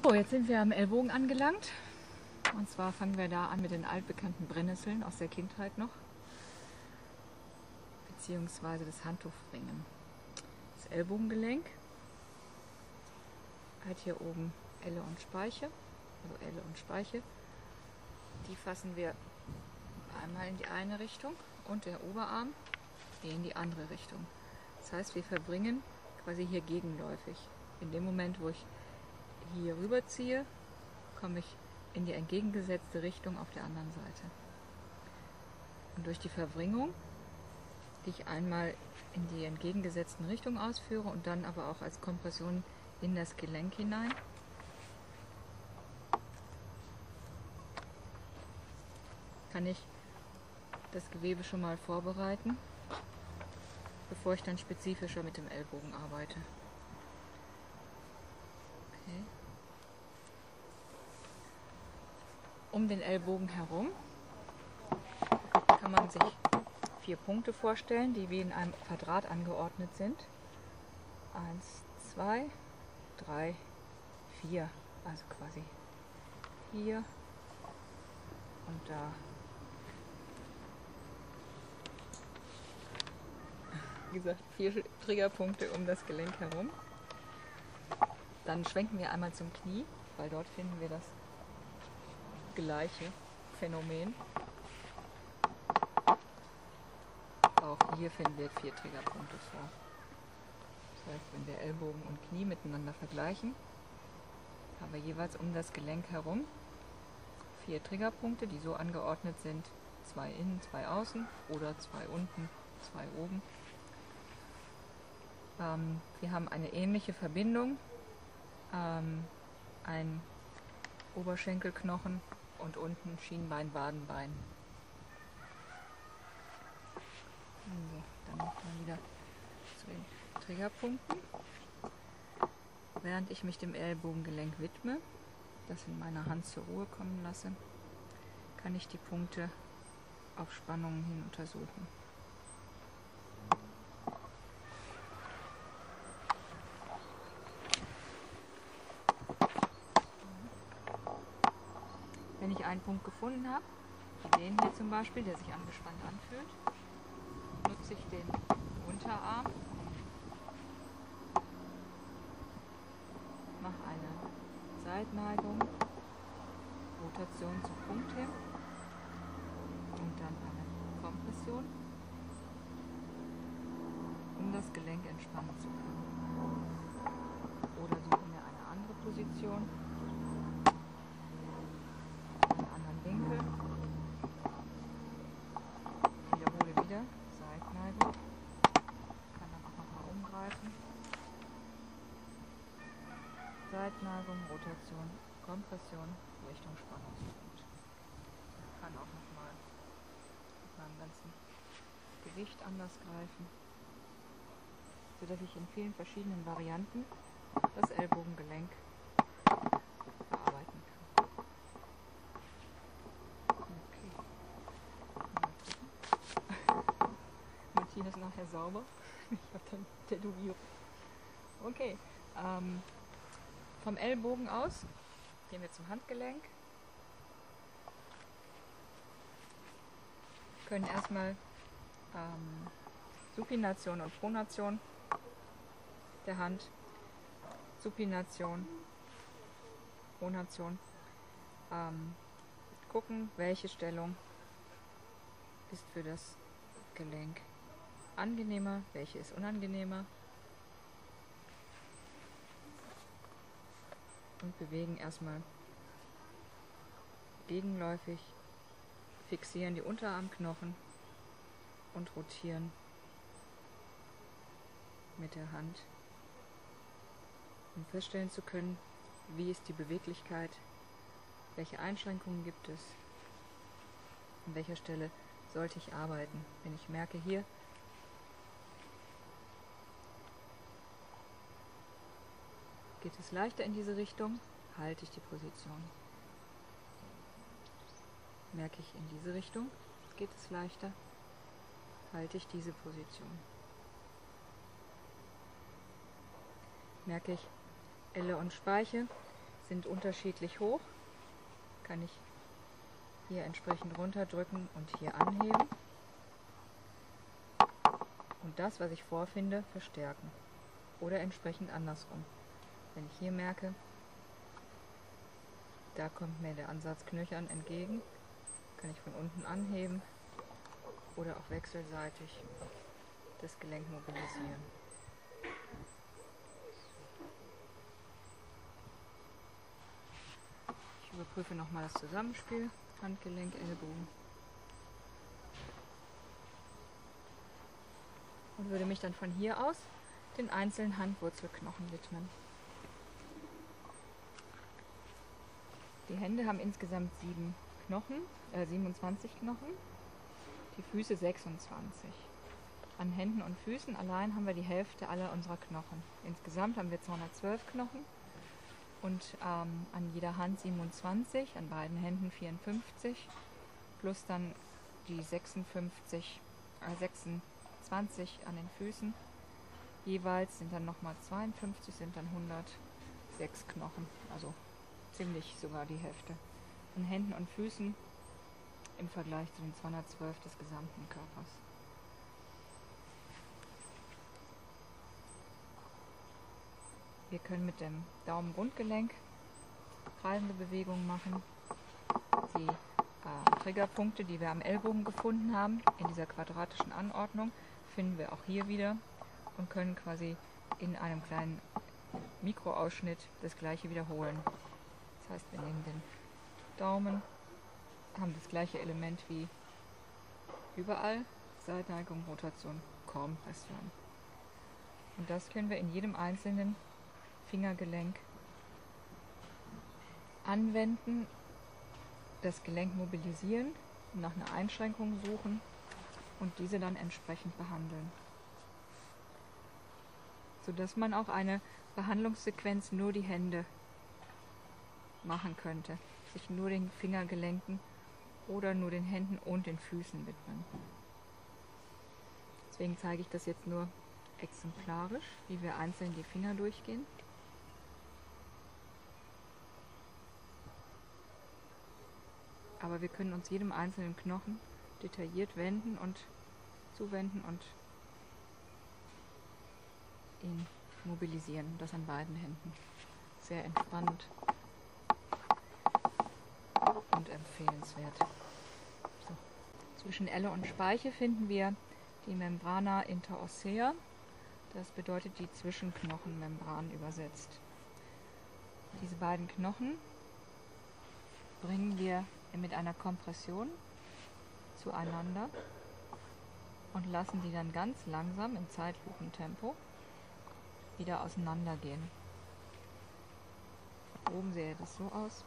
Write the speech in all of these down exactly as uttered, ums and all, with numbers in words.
So, jetzt sind wir am Ellbogen angelangt. Und zwar fangen wir da an mit den altbekannten Brennnesseln aus der Kindheit noch. Beziehungsweise das Handtuchringen. Das Ellbogengelenk hat hier oben Elle und Speiche, also Elle und Speiche. Die fassen wir einmal in die eine Richtung und der Oberarm in die andere Richtung. Das heißt, wir verbringen quasi hier gegenläufig. In dem Moment, wo ich hier rüberziehe, komme ich in die entgegengesetzte Richtung auf der anderen Seite. Und durch die Verbringung, die ich einmal in die entgegengesetzten Richtungen ausführe und dann aber auch als Kompression in das Gelenk hinein, kann ich das Gewebe schon mal vorbereiten, bevor ich dann spezifischer mit dem Ellbogen arbeite. Okay. Um den Ellbogen herum kann man sich vier Punkte vorstellen, die wie in einem Quadrat angeordnet sind. Eins, zwei, drei, vier. Also quasi hier und da. Wie gesagt, vier Triggerpunkte um das Gelenk herum. Dann schwenken wir einmal zum Knie, weil dort finden wir das gleiche Phänomen. Auch hier finden wir vier Triggerpunkte vor. Das heißt, wenn wir Ellbogen und Knie miteinander vergleichen, haben wir jeweils um das Gelenk herum vier Triggerpunkte, die so angeordnet sind, zwei innen, zwei außen oder zwei unten, zwei oben. Ähm, wir haben eine ähnliche Verbindung, ähm, ein Oberschenkelknochen und unten Schienbein, Wadenbein. So, dann nochmal wieder zu den Triggerpunkten. Während ich mich dem Ellbogengelenk widme, das in meiner Hand zur Ruhe kommen lasse, kann ich die Punkte auf Spannungen hin untersuchen. Wenn ich einen Punkt gefunden habe, wie den hier zum Beispiel, der sich angespannt anfühlt, nutze ich den Unterarm, mache eine Seitneigung, Rotation zum Punkt hin und dann eine Kompression, um das Gelenk entspannen zu können. Oder suche mir eine andere Position, einen anderen Winkel, wiederhole wieder Seitneigung, kann dann auch nochmal umgreifen. Seitneigung, Rotation, Kompression, Richtung Spannungspunkt. Kann auch nochmal mit meinem ganzen Gewicht anders greifen, sodass ich in vielen verschiedenen Varianten das Ellbogengelenk verarbeiten kann. Okay. Mal gucken. Martin ist nachher sauber. Ich habe dann Tätowierung. Okay. Ähm, vom Ellbogen aus gehen wir zum Handgelenk. Können erstmal ähm, Supination und Pronation der Hand, Supination, Pronation, ähm, gucken, welche Stellung ist für das Gelenk angenehmer, welche ist unangenehmer und bewegen erstmal gegenläufig, fixieren die Unterarmknochen und rotieren mit der Hand, um feststellen zu können, wie ist die Beweglichkeit, welche Einschränkungen gibt es, an welcher Stelle sollte ich arbeiten. Wenn ich merke, hier geht es leichter in diese Richtung, halte ich die Position. Merke ich, in diese Richtung geht es leichter, halte ich diese Position. Merke ich, Elle und Speiche sind unterschiedlich hoch. Kann ich hier entsprechend runterdrücken und hier anheben. Und das, was ich vorfinde, verstärken. Oder entsprechend andersrum. Wenn ich hier merke, da kommt mir der Ansatz knöchern entgegen, kann ich von unten anheben oder auch wechselseitig das Gelenk mobilisieren. Ich überprüfe nochmal das Zusammenspiel, Handgelenk, Ellbogen. Und würde mich dann von hier aus den einzelnen Handwurzelknochen widmen. Die Hände haben insgesamt sieben Knochen, äh, siebenundzwanzig Knochen, die Füße sechsundzwanzig. An Händen und Füßen allein haben wir die Hälfte aller unserer Knochen. Insgesamt haben wir zweihundertzwölf Knochen und ähm, an jeder Hand siebenundzwanzig, an beiden Händen vierundfünfzig, plus dann die sechsundfünfzig, äh, sechsundzwanzig an den Füßen. Jeweils sind dann nochmal zweiundfünfzig, sind dann hundertsechs Knochen, also ziemlich sogar die Hälfte. An Händen und Füßen im Vergleich zu den zweihundertzwölf des gesamten Körpers. Wir können mit dem Daumen-Grundgelenk kreisende Bewegungen machen. Die äh, Triggerpunkte, die wir am Ellbogen gefunden haben, in dieser quadratischen Anordnung, finden wir auch hier wieder und können quasi in einem kleinen Mikroausschnitt das gleiche wiederholen. Das heißt, wir nehmen den Daumen, haben das gleiche Element wie überall, Seitneigung, Rotation, Kompression. Und das können wir in jedem einzelnen Fingergelenk anwenden, das Gelenk mobilisieren, nach einer Einschränkung suchen und diese dann entsprechend behandeln. Sodass man auch eine Behandlungssequenz nur die Hände machen könnte, sich nur den Fingergelenken oder nur den Händen und den Füßen widmen. Deswegen zeige ich das jetzt nur exemplarisch, wie wir einzeln die Finger durchgehen. Aber wir können uns jedem einzelnen Knochen detailliert wenden und zuwenden und ihn mobilisieren. Das an beiden Händen. Sehr entspannt und empfehlenswert. So. Zwischen Elle und Speiche finden wir die Membrana interossea. Das bedeutet die Zwischenknochenmembran übersetzt. Diese beiden Knochen bringen wir mit einer Kompression zueinander und lassen die dann ganz langsam im Zeitlupentempo wieder auseinandergehen. Oben sähe das so aus.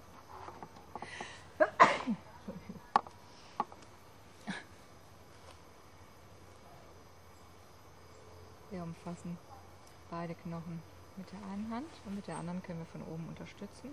Wir umfassen beide Knochen mit der einen Hand und mit der anderen können wir von oben unterstützen,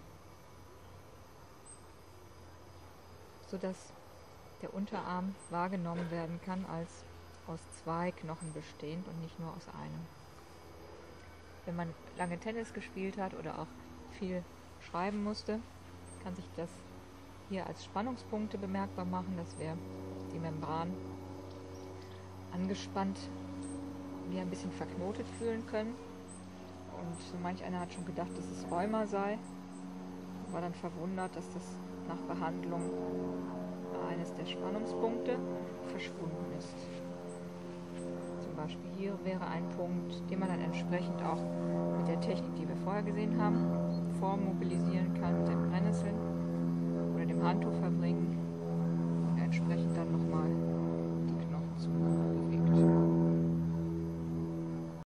sodass der Unterarm wahrgenommen werden kann als aus zwei Knochen bestehend und nicht nur aus einem. Wenn man lange Tennis gespielt hat oder auch viel schreiben musste, kann sich das hier als Spannungspunkte bemerkbar machen, dass wir die Membran angespannt, wie ein bisschen verknotet fühlen können. Und so manch einer hat schon gedacht, dass es Rheuma sei, war dann verwundert, dass das nach Behandlung eines der Spannungspunkte verschwunden ist. Zum Beispiel hier wäre ein Punkt, den man dann entsprechend auch mit der Technik, die wir vorher gesehen haben, vormobilisieren kann, mit dem Brennnesseln oder dem Handtuch verbrennen.